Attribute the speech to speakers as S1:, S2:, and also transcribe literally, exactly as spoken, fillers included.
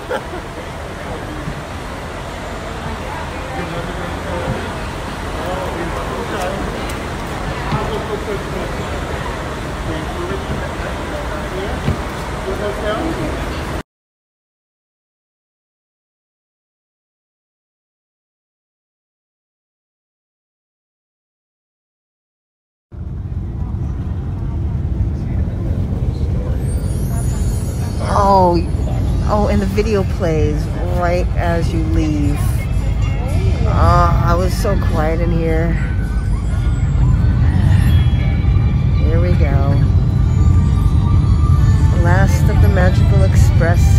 S1: Oh, oh, and the video plays right as you leave. Oh, I was so quiet in here. Here we go. Last of the Magical Express.